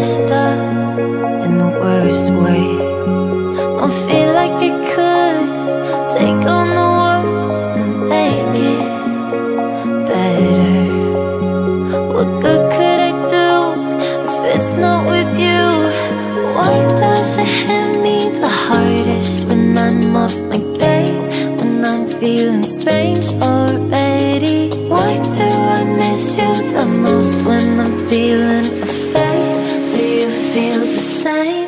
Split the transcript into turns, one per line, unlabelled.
messed up in the worst way. Don't feel like I could take on the world and make it better. What good could I do if it's not with you? Why does it hit me the hardest when I'm off my game, when I'm feeling strange already? Why do I miss you the most when I'm feeling afraid? Do you feel the same?